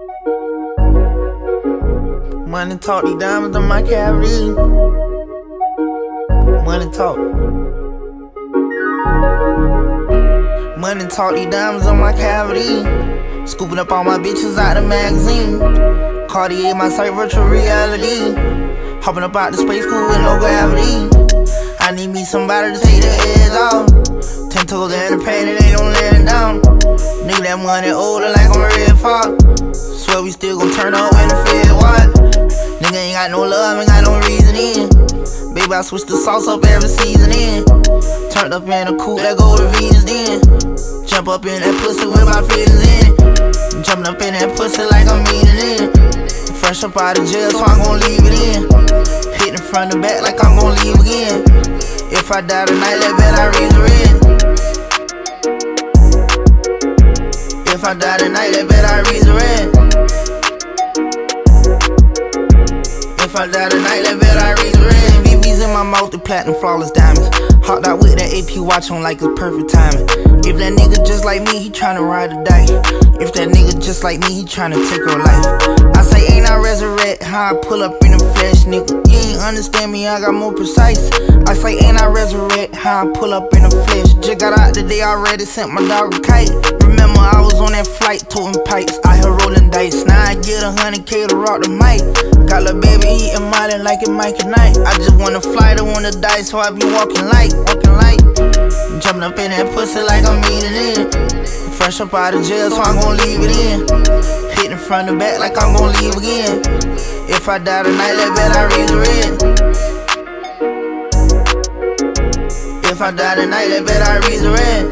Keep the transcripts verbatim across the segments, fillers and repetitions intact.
Money talk, these diamonds on my cavity. Money talk. Money talk, these diamonds on my cavity. Scooping up all my bitches out the magazine. Cartier, my sight, virtual reality. Hopping up out the space cool with no gravity. I need me somebody to take the edge off. Ten toes in the pain, it ain't no letting down. Nigga, that money older like I'm a red fox. Swear we still gon' turn up when the Fed watch. Nigga ain't got no love, ain't got no reasoning. Baby, I switch the sauce up every season in. Turned up in a coupe that go to Venus then. Jump up in that pussy with my feelings in. Jumping up in that pussy like I'm eating in. Fresh up out of jail, so I'm gon' leave it in. Hitting front and back like I'm gon' leave again. If I die tonight, let bet I resurrect. If I die tonight, let bet I resurrect. If I die tonight, let bet I resurrect. V V's in my mouth, the platinum flawless diamonds. Hopped out with that A P watch on like it's perfect timing. If that nigga just like me, he tryna ride or die. If that nigga just like me, he tryna take her life. I say, ain't I resurrect how I pull up in the flesh, nigga. You ain't understand me, I got more precise. I say, ain't I resurrect how I pull up in the flesh. Just got out the day already, sent my dog a kite. Remember, I was on that flight, toting pipes. I heard rolling dice. Now I get a hundred K to rock the mic. Got lil' baby eating Molly like it Mike and Night. I just wanna fly, don't wanna die, so I be walking light, walking light. Jumping up in that pussy like I'm eating in. Fresh up out of jail, so I'm gon' leave it in. Hitting front and back like I'm gon' leave again. If I die tonight, let bet I resurrect. If I die tonight, let bet I resurrect.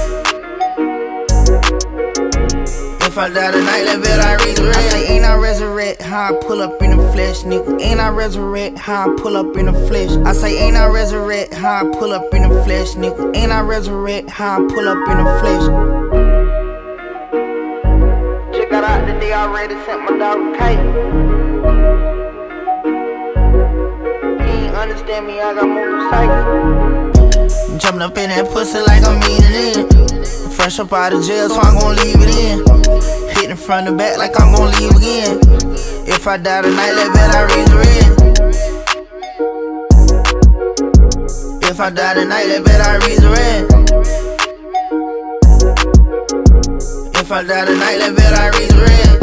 If I die tonight, let bet I resurrect. I say, ain't I resurrect how I pull up in the flesh, nigga. Ain't I resurrect how I pull up in the flesh. I say, ain't I resurrect how I pull up in the flesh, nigga. Ain't I resurrect how I pull up in the flesh. Just got out the day already, sent my dog a kite. You ain't understand me, I got more precise. Jumping up in that pussy like I'm eating in. Fresh up out of jail, so I'm gon' leave it in. Hitting front and back like I'm gon' leave again. If I die tonight, let bet I resurrect. If I die tonight, let bet I resurrect. If I die tonight, let bet I resurrect.